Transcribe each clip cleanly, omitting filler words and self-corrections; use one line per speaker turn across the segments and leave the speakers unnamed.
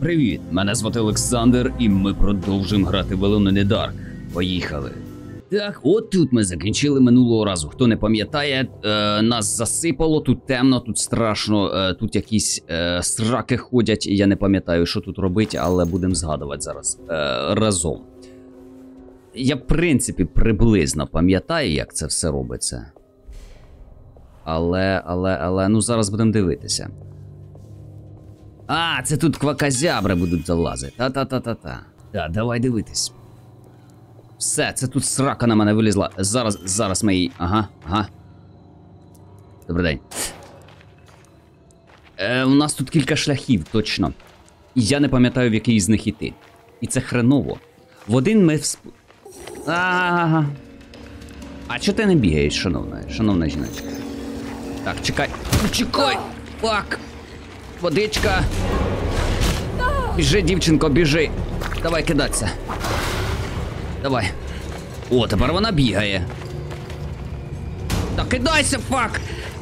Привіт, мене звати Олександр, і ми продовжуємо грати в Alone in the Dark. Поїхали. Так, от тут ми закінчили минулого разу. Хто не пам'ятає, нас засипало, тут темно, тут страшно, тут якісь сраки ходять. Я не пам'ятаю, що тут робити, але будемо згадувати зараз разом. Я, в принципі, приблизно пам'ятаю, як це все робиться. Але, ну зараз будемо дивитися. А, це тут квакозябри будуть залазити. Та-та-та-та-та. Так, давай дивитись. Все, це тут срака на мене вилізла. Зараз ми її... Ага. Добрий день. У нас тут кілька шляхів, точно. І я не пам'ятаю, в який з них іти. І це хреново. В один ми А чого ти не бігаєш, шановна жіночка? Так, чекай. Чекай! Фак! Водичка! Біжи, дівчинко, біжи! Давай кидатися. Давай. О, тепер вона бігає. Та кидайся, фак!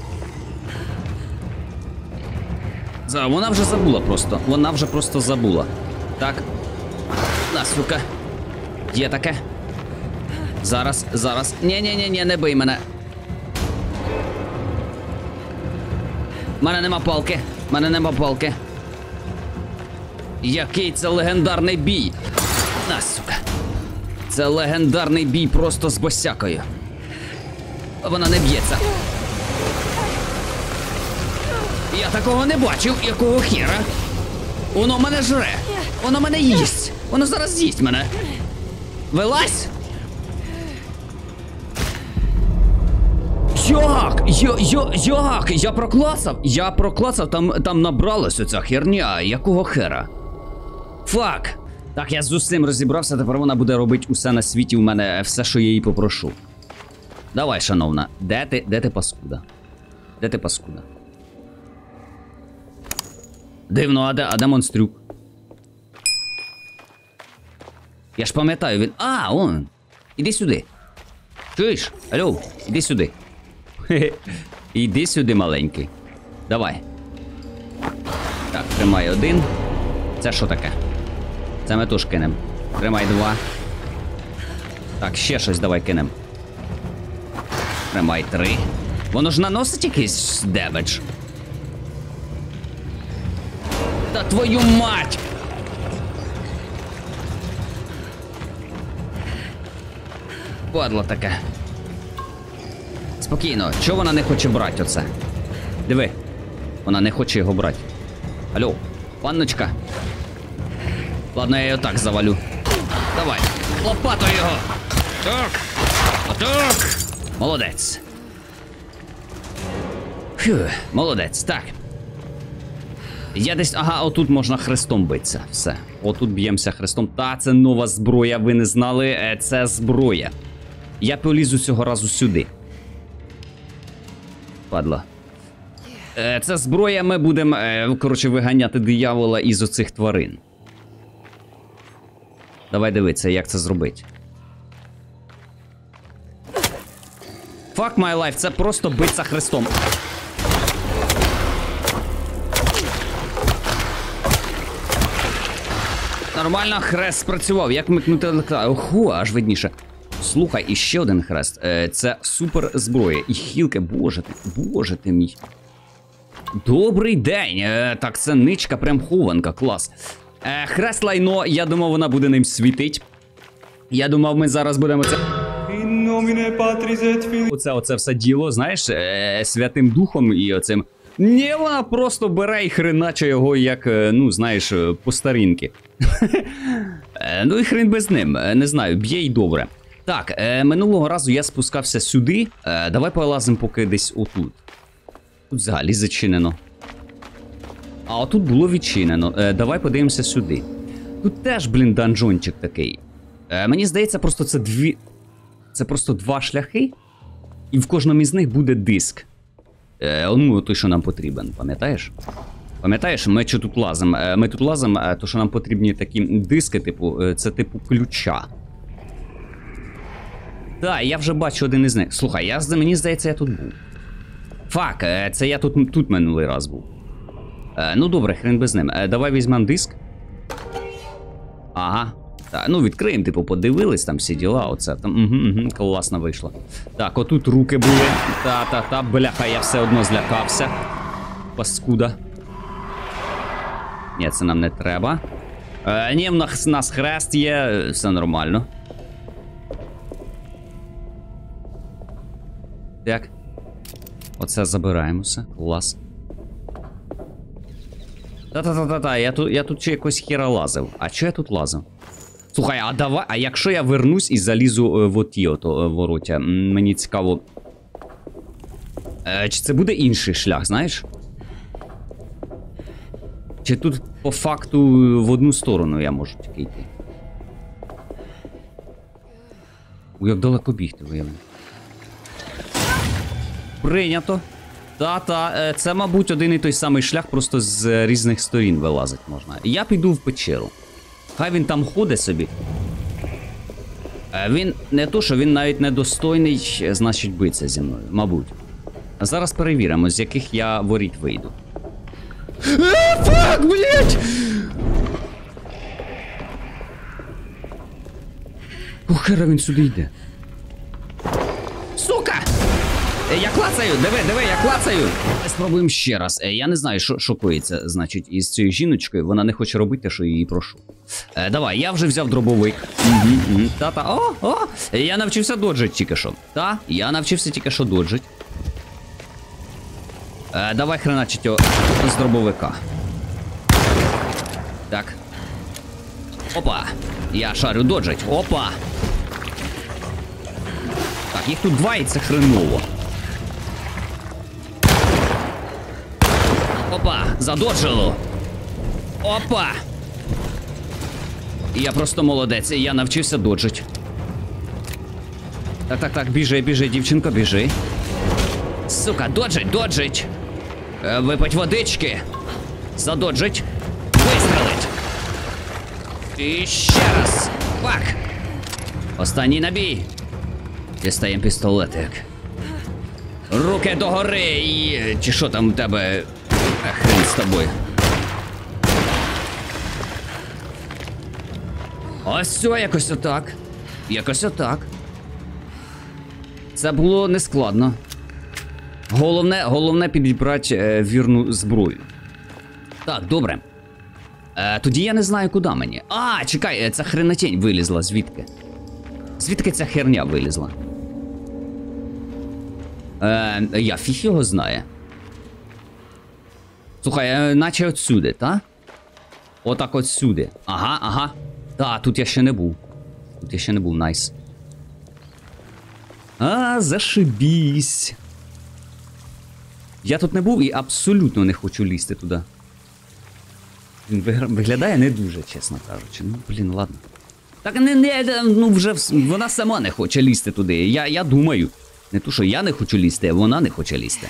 Вона вже забула просто. Вона вже просто забула. Так. На, сука. Є таке. Зараз. Ні, не бий мене. Мене нема палки. Який це легендарний бій. На, сука. Це легендарний бій просто з босякою. Вона не б'ється. Я такого не бачив, якого хера. Воно мене жре. Воно мене їсть. Воно зараз з'їсть мене. Вилазь! Як? Я проклацав, там набралась оця херня. Якого хера? Фак! Так, я з усім розібрався, тепер вона буде робити усе на світі у мене, все, що я її попрошу. Давай, шановна, де ти паскуда? Де ти паскуда? Дивно, а де монстрюк? Я ж пам'ятаю, він... А, он! Іди сюди. Чуєш? Алло, іди сюди. Іди сюди, маленький. Давай. Так, тримай один. Це що таке? Це ми теж кинем. Тримай два. Так, ще щось давай кинем. Тримай три. Воно ж наносить якийсь демедж. Та твою мать! Падло таке. Спокійно, чого вона не хоче брати оце? Диви, вона не хоче його брати. Алло, панночка. Ладно, я його так завалю. Давай, лопатою його. Так. Молодець. Молодець, так. Я десь, отут можна хрестом битися. Все, отут б'ємося хрестом. Та, це нова зброя, ви не знали, це зброя. Я полізу цього разу сюди. Падла. Це зброя, ми будемо, коротше, виганяти диявола із оцих тварин. Давай дивитися, як це зробити. Fuck my life, це просто битися хрестом. Нормально, хрест спрацював. Як микнути електро... Оху, аж видніше. Слухай, іще один хрест. Це супер зброя. І хілки, боже ти мій. Добрий день. Так, це ничка, прям хованка, клас. Хрест лайно, я думав, вона буде ним світить. Я думав, ми зараз будемо це... Оце все діло, знаєш, Святим Духом і оцим... Ні, вона просто бере і хреначе його, як, ну, знаєш, по старінки. Ну і хрен без ним, не знаю, б'є й добре. Так, минулого разу я спускався сюди, давай полазимо поки десь отут. Тут взагалі зачинено. А отут було відчинено, давай подивимося сюди. Тут теж, блін, данжончик такий. Мені здається, просто це дві... Це просто два шляхи, і в кожному із них буде диск. Ну, той, що нам потрібен, пам'ятаєш? Пам'ятаєш, ми що тут лазимо? Ми тут лазимо, то що нам потрібні такі диски, типу, це типу ключа. Так, я вже бачу один із них. Слухай, мені здається, я тут був. Фак, це я тут минулий раз був. Ну добре, хрен без ним. Давай візьмемо диск. Ага. Так, ну відкриємо, типу, подивились, там всі діла, оце там, класно вийшло. Так, отут руки були. Та, бляха, я все одно злякався. Паскуда. Ні, це нам не треба. Ні, в нас хрест є, все нормально. Так. Оце забираємося, клас. Та-та-та-та-та, я тут ще якось хіра лазив. А чого я тут лазив? Слухай, а якщо я вернусь і залізу в оті вороття, мені цікаво. Чи це буде інший шлях, знаєш? Чи тут по факту в одну сторону я можу тільки йти? Як далеко бігти, виявляю. Прийнято. Та, це, мабуть, один і той самий шлях, просто з різних сторін вилазить можна. Я піду в печеру. Хай він там ходить собі. Він не то, що він навіть недостойний, значить, биться зі мною, мабуть. А зараз перевіримо, з яких я воріт вийду. Фак, блять! Охера він сюди йде. Сука! Я клацаю, диви, я клацаю. Спробуємо ще раз. Я не знаю, що коїться, значить, із цією жіночкою. Вона не хоче робити те, що її прошу. Давай, я вже взяв дробовик. Та-та, о! Я навчився доджить тільки що. Я навчився тільки що доджить. Давай хреначить його з дробовика. Так. Опа! Я шарю доджить. Опа! Так, їх тут два і це хреново. Опа! Задоджило! Опа! Я просто молодець, я навчився доджить. Так, біжи, дівчинко, біжи. Сука, доджить! Випить водички. Задоджить. Вистрелить. І ще раз. Пак! Останній набій. Дістаємо пістолетик. Руки догори і... Чи що там у тебе? Хрен з тобою. Ось все, якось отак. Якось отак. Це було нескладно. Головне підібрати вірну зброю. Так, добре. Тоді я не знаю, куди мені. Чекай, ця хренотень вилізла. Звідки? Звідки ця херня вилізла? Я фіг його знає. Слухай, наче отсюди, та? Отак отсюди. Ага. Тут я ще не був. Найс. Зашибісь. Я тут не був і абсолютно не хочу лізти туди. Він виглядає не дуже, чесно кажучи. Ну, блін, ладно. Так вже вона сама не хоче лізти туди. Я думаю. Не то, що я не хочу лізти, а вона не хоче лізти.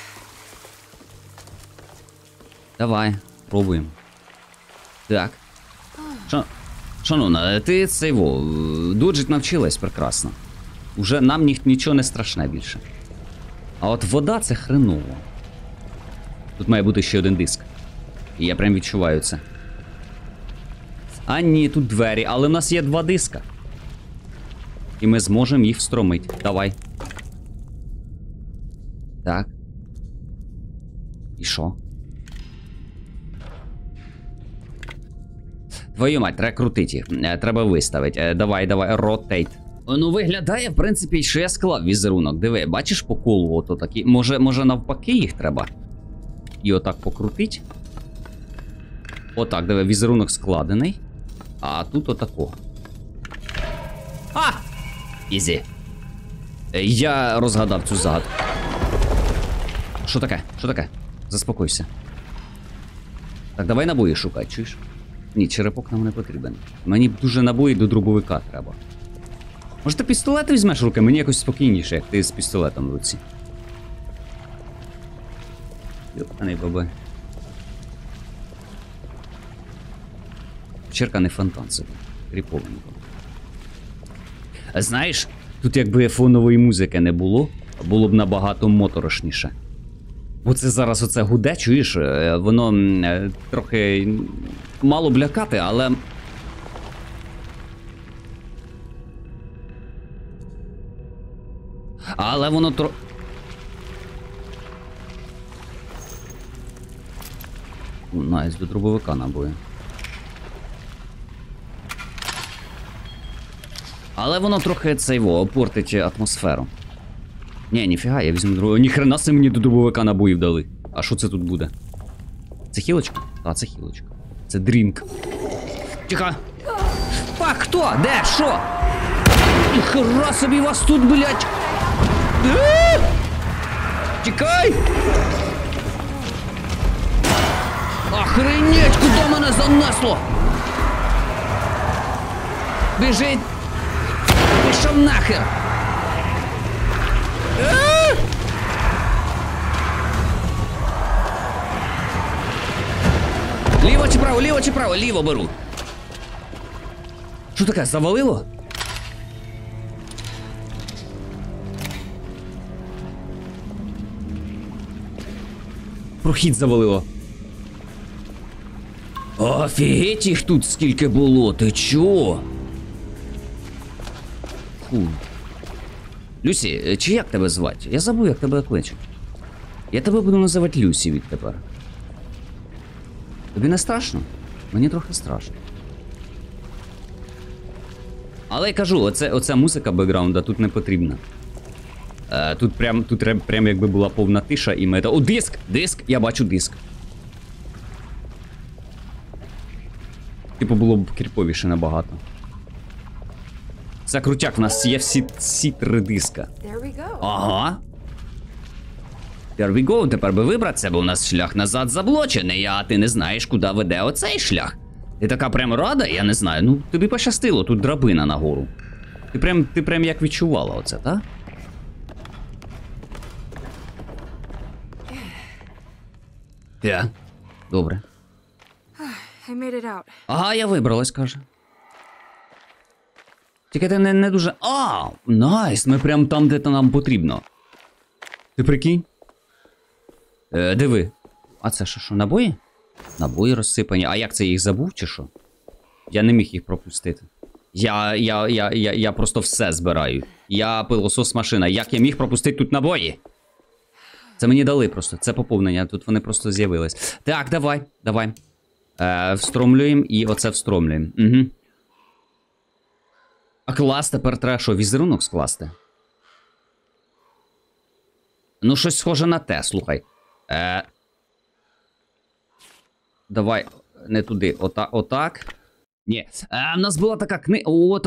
Давай, пробуємо. Так. Шановна, ти доджить навчилась прекрасно. Уже нам нічого не страшне більше. А от вода це хреново. Тут має бути ще один диск. І я прям відчуваю це. А ні, тут двері, але в нас є 2 диска. І ми зможемо їх встромити. Давай. Так. І що? Твою мать, треба крутити їх. Треба виставити. Давай, ротейт. Ну, виглядає, в принципі, що я склав візерунок. Диви, бачиш по колу ото такі. Може навпаки їх треба? І отак покрутить. Отак, диви, візерунок складений. А тут отако. Ізі. Я розгадав цю загадку. Що таке? Заспокойся. Так, давай набої шукай, чуєш? Ні, черепок нам не потрібен. Мені дуже набої до дробовика треба. Може ти пістолет візьмеш в руки? Мені якось спокійніше, як ти з пістолетом в руці. Йопаний бабай. Черка не фонтан собі. Кріповенько. Знаєш, тут якби фонової музики не було, було б набагато моторошніше. Бо це зараз оце гуде, чуєш, воно трохи мало б лякати, але Але воно Найс, до дробовика набої. Але воно трохи портить атмосферу. Ні, ніфіга, я візьму другого. Ніхрена це мені до дробовика набоїв дали. А що це тут буде? Це хілочка? Так, це хілочка. Це дрінк. Тихо! Пак, хто? Де? Що? Ніхера собі вас тут, блядь! Тікай! Охренеть, куди мене занесло? Біжить! Пішов нахер! Ліво чи право, ліво чи право? Ліво беру. Що таке, завалило? Прохід завалило. Офігеть їх тут скільки було, ти чо? Фу. Люсі, чи як тебе звати? Я забув, як тебе кличуть. Я тебе буду називати Люсі відтепер. Тобі не страшно? Мені трохи страшно. Але я кажу, оця музика бекграунда тут не потрібна. Тут прям якби була повна тиша і мета. О, диск! Диск! Я бачу диск. Типу було б кріповіше набагато. Це крутяк, в нас є всі 3 диска. Ага. There we go, тепер би вибратися, бо у нас шлях назад заблочений, а ти не знаєш, куди веде оцей шлях. Ти така прям рада, я не знаю, ну тобі пощастило, тут драбина нагору. Ти прям як відчувала оце, так? Так, добре. Ага, я вибралась, каже. Тільки ти не дуже... А, найс, ми прям там, де нам потрібно. Ти прикинь? Диви. А це що, набої? Набої розсипані. А як це, їх забув чи що? Я не міг їх пропустити. Я просто все збираю. Я пилосос машина. Як я міг пропустити тут набої? Це мені дали просто. Це поповнення. Тут вони просто з'явились. Так, давай. Встромлюємо і оце встромлюємо. Угу. А клас тепер треба що, візерунок скласти? Ну, щось схоже на те, слухай. Давай, не туди, отак. Ні. В нас була така книга.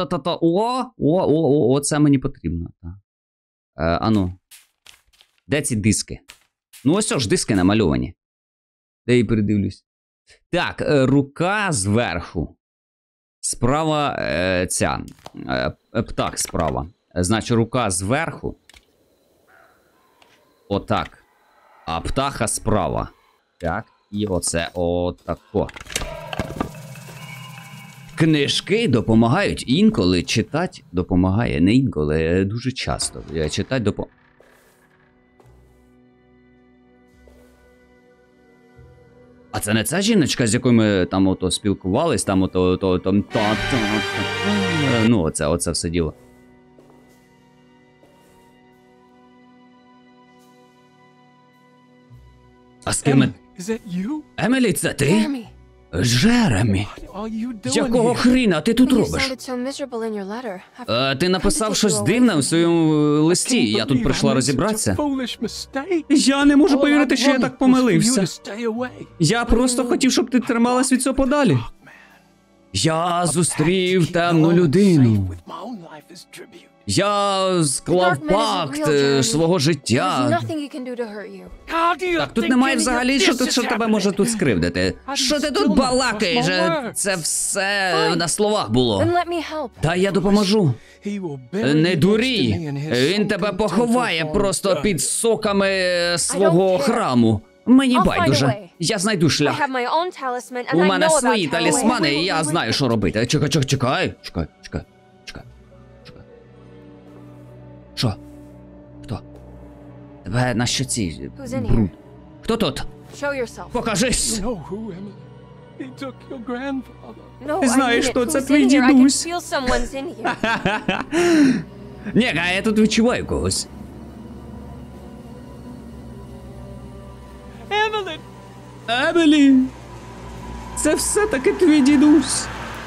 О, це мені потрібно. Ану. Де ці диски? Ну ось ж диски намальовані. Де я передивлюсь. Так, рука зверху. Справа птах справа. Значить, рука зверху. Отак. А птаха справа. Так, і оце отако. Книжки допомагають інколи, читати допомагає. Не інколи, дуже часто. Читати допомагає. А це не ця жіночка, з якою ми там ото спілкувались, там ну, оце все діло. А з ким? Емілі, це ти? Джеремі. Якого хріна ти тут робиш? Ти написав щось дивне у своєму листі, я тут прийшла розібратися. Я не можу повірити, що я так помилився. Я просто хотів, щоб ти трималась від цього подалі. Я зустрів темну людину. Я склав пакт свого життя. Так тут немає взагалі, що тебе може тут скривдити. Що ти тут балакаєш? Це все на словах було. Та я допоможу. Не дурій. Він тебе поховає просто під соками свого храму. Мені байдуже. Я знайду шлях. У мене свої талісмани, і я знаю, що робити. Чекай. Що? Хто? Тебе на щоці бруд. Хто тут? Покажись! Ти знаєш, що це твій дідусь. Ні, а я тут відчуваю когось. Емілі! Це все-таки твій дідусь!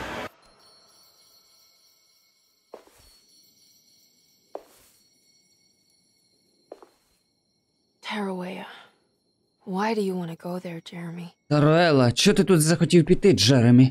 Tarawea. Why do you want to go there, Jeremy?
Таруела, чого ти тут захотів піти, Джеремі?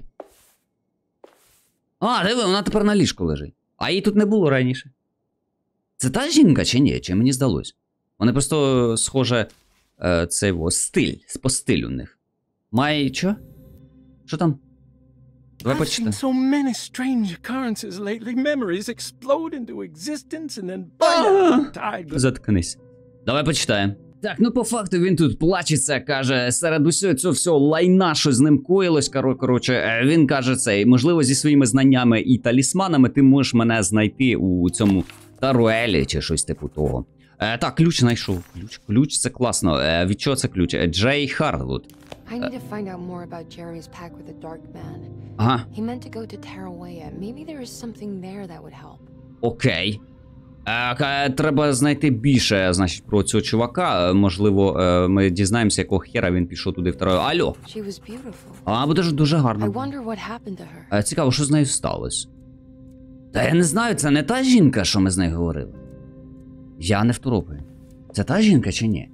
А, диви, вона тепер на ліжку лежить. А її тут не було раніше. Це та жінка чи ні? Чи мені здалось? Вони просто схоже, це його стиль, по стилю в них. Має що? Що там? Давай
I've
почитаємо.
seen so many strange occurrences lately. Memories explode into existence and then burn out. Tide.
Заткнись. Давай почитаємо. Так, ну по факту він тут плачеться, каже, серед усього цього всього лайна, що з ним коїлось, коротше, він каже це, можливо, зі своїми знаннями і талісманами ти можеш мене знайти у цьому Таруелі чи щось типу того. Так, ключ знайшов. Ключ це класно. Від чого це ключ? Джей Хардвуд.
I need to find out more about Jeremy's pact with the Dark Man.
Ага,
He meant to go to Tarawea. Maybe there is something there that would help.
окей. Треба знайти більше, значить, про цього чувака. Можливо, ми дізнаємося, якого хера він пішов туди второю. Алло.
She was beautiful.
А, буде ж дуже
I
гарно.
wonder what happened to her.
Цікаво, що з нею сталося. Та я не знаю, це не та жінка, що ми з нею говорили. Я не второпаю. Це та жінка чи ні?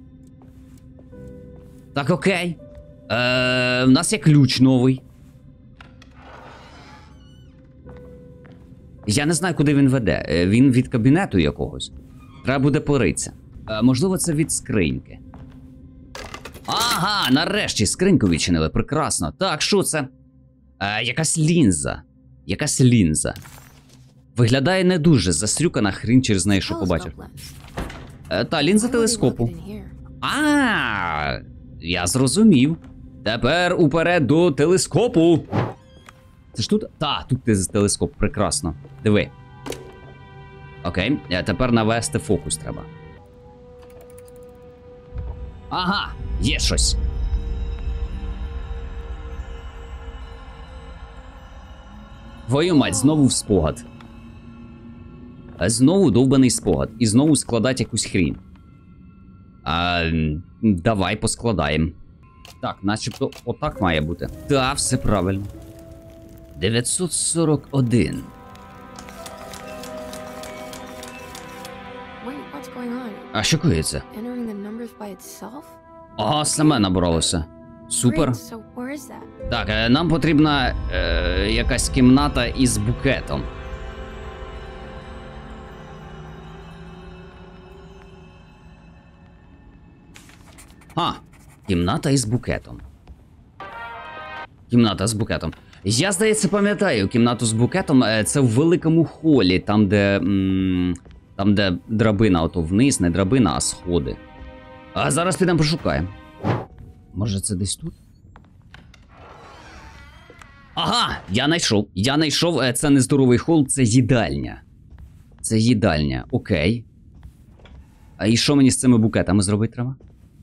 Так, окей. В нас є ключ новий. Я не знаю, куди він веде. Він від кабінету якогось. Треба буде поритися. Можливо, це від скриньки. Ага, нарешті скриньку відчинили. Прекрасно. Так, що це? Якась лінза. Якась лінза. Виглядає не дуже застрюкана хрінь через неї, що побачив. Та, лінза телескопу. А, я зрозумів. Тепер уперед до телескопу. Це ж тут? Та, тут телескоп, прекрасно. Диви. Окей, тепер навести фокус треба. Ага, є щось. Твою мать, знову в спогад. Знову довбаний спогад. І знову складать якусь хрінь. Давай поскладаємо. Так, начебто отак має бути. Та, все правильно. 941.
Wait, what's going on?
А що коїться?
Entering the numbers by itself?
Ага, саме набралося. Супер.
Great, so where is that?
Так, нам потрібна якась кімната із букетом. Кімната із букетом. Кімната з букетом. Я, здається, пам'ятаю кімнату з букетом. Це в великому холі, там де драбина, ото вниз, не драбина, а сходи. А зараз підемо пошукаємо. Може це десь тут? Ага, я знайшов, це не здоровий хол, це їдальня. Це їдальня, окей. А і що мені з цими букетами зробити треба?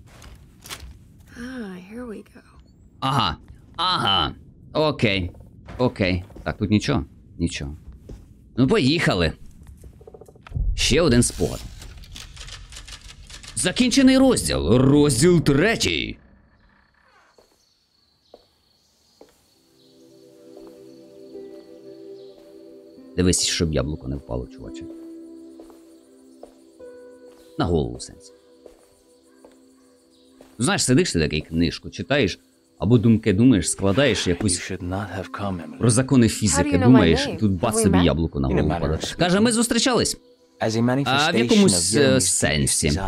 Here we go.
Ага, окей. Так, тут нічого? Нічого. Ну, поїхали. Ще один спогад. Закінчений розділ. Розділ 3. Дивись, щоб яблуко не впало, чуваче. На голову, в сенсі. Знаєш, сидиш ти такий книжку, читаєш, або думки думаєш, складаєш якусь про закони фізики, думаєш, і тут бац собі яблуко на голову падає. Каже, ми зустрічались. А в якомусь сенсі.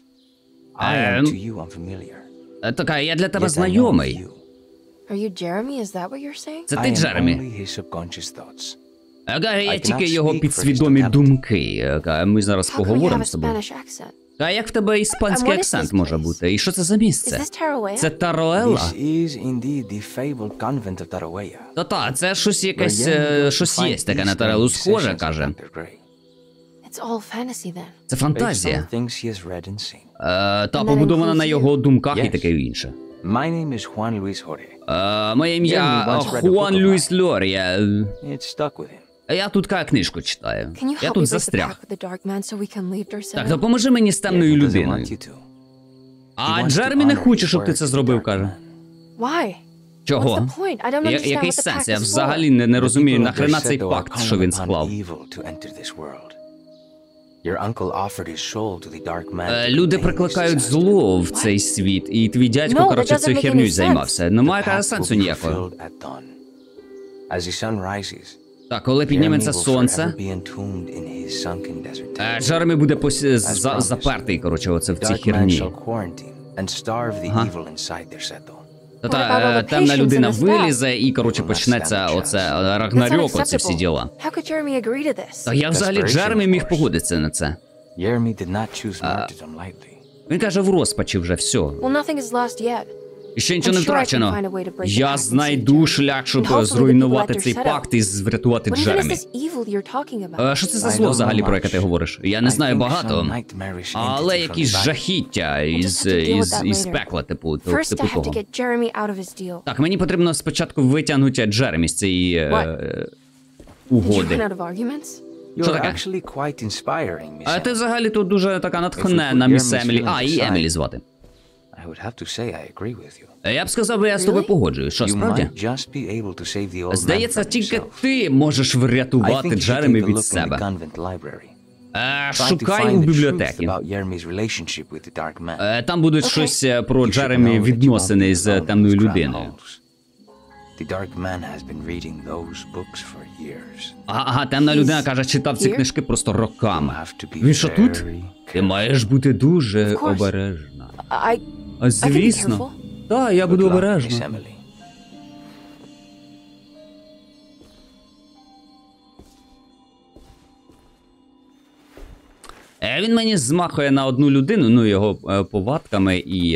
Така, я для тебе знайомий.
Are you Jeremy? Is that what you're saying?
Це ти, Джеремі? Ага, я тільки його підсвідомі думки. Ми зараз
How come you have
поговоримо
a
з тобою.
Spanish accent?
А як в тебе іспанський
what is
акцент
this
може
place?
бути? І що це за місце?
Is this Tarawea?
Це Таруела? Та, це щось якесь, щось є таке на Тарелу схоже, каже.
It's all fantasy then.
Це фантазія. Та побудована на його думках і таке інше. Моє ім'я Хуан Луїс Лорія. Я тут книжку читаю.
Can you
Я
help me
тут
break the
застряг.
pact with the Dark Man so we can leave Darcel?
Так, допоможи мені з темною людиною. А Джеремі не хоче, щоб ти це зробив, каже.
Why?
Чого?
What's the point? I don't understand
Який
what the
сенс?
pact
Я
is
взагалі
for.
не розумію,
The people of
нахрена цей
Derceto are
пакт,
calling
що він
upon
склав.
evil to enter this world. Your uncle offered his soul to the dark man to
Люди
contain
прикликають
this disaster.
зло в цей світ, і твій дядько,
No, that
коротше,
doesn't
цією
make
херню
any
займався.
sense.
Немає
The pact
сенсу
will be
ніякого.
fulfilled at dawn. As the sun rises,
Так, коли
Jeremy
підніметься
will
сонце,
forever be entombed in his sunken desert temple.
Джеремі буде запертий, коротше, оце в цій
Dark man
херні.
shall quarantine and starve the evil inside Derceto.
Та
What about all the
темна
patients
людина
in the staff?
вилізе і, коротше,
Will not
почнеться
stand a
оце
That's
Рагнарьок, оце всі
unacceptable.
діла.
How could Jeremy agree to this?
Та я взагалі
Desperation,
Джеремі
of
міг
course.
погодитися на це.
Jeremy did not choose martyrdom lightly.
Він каже, в розпачі вже, все.
Well, nothing is lost yet.
І ще нічого не
I'm sure I can
втрачено.
find a way to break the
Я
pact and
знайду
save
шлях,
And
щоб
hopefully the
зруйнувати
people
цей
at
пакт і врятувати
What even is
Джеремі.
this evil you're talking about?
Що це за
I
зло
don't
взагалі,
know
про яке
much.
ти говориш? Я не знаю
I think
багато,
some nightmarish
але
entity from
якісь
the back.
жахіття
just
із
have to deal with that
із
later.
пекла, типу
First, I have to
того.
get Jeremy out of his deal.
Так, мені потрібно спочатку витягнути Джеремі з цієї
What? Did you
угоди.
run out of arguments?
You're
Що таке?
actually quite inspiring, Miss
А ти
Emily.
взагалі тут дуже така
If
натхненна,
we put
міс
Jeremy's
Емілі.
feelings
А, і
aside,
Емілі звати.
I would have to say I agree with you.
Я б сказав, я з тобою
Really?
погоджуюсь. Що,
You
справді?
might just be able to save the old man
Здається,
from
тільки
himself.
ти можеш
I
врятувати
think you should
Джеремі
take a
від
look in the
себе.
convent library. Try to
Шукай
find
у
the truth
бібліотеці.
about Jeremy's relationship with the dark man.
Там будуть
Окей.
щось про
You should
Джеремі
know that you won't
відносини
be
з
alone in
темною
those cramped
людиною.
halls. The dark man has been reading those books for years.
Ага, темна
He's
людина каже, читав ці
here?
книжки просто роками.
You have to be
Він що тут?
very
Ти маєш бути дуже
Of course.
обережна.
I
А звісно.
careful.
Так, я буду
Good luck, Miss
обережна.
Emily.
Він мені змахує на одну людину, ну, його повадками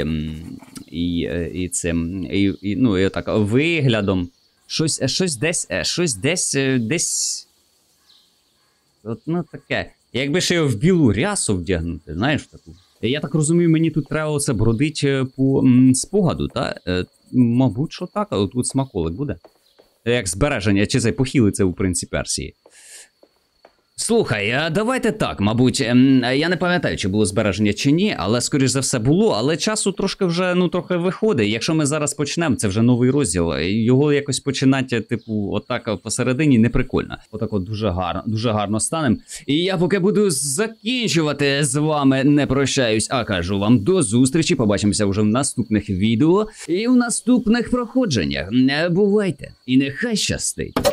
і цим, ну, і так, виглядом. Щось десь. От, ну, таке. Якби ще його в білу рясу вдягнути, знаєш, таку. Я так розумію, мені тут треба оце бродить по спогаду, так? Мабуть, що так, а тут смаколик буде. Як збереження, чи це похилиться у принципі Арсії. Слухай, а давайте так, мабуть, я не пам'ятаю, чи було збереження чи ні, але скоріш за все було, але часу трошки вже, ну, трохи виходить. Якщо ми зараз почнемо, це вже новий розділ, його якось починати, типу, отак посередині не прикольно. Отак от дуже гарно станем. І я поки буду закінчувати з вами, не прощаюсь, а кажу вам до зустрічі, побачимося вже в наступних відео і в наступних проходженнях. Бувайте, і нехай щастить.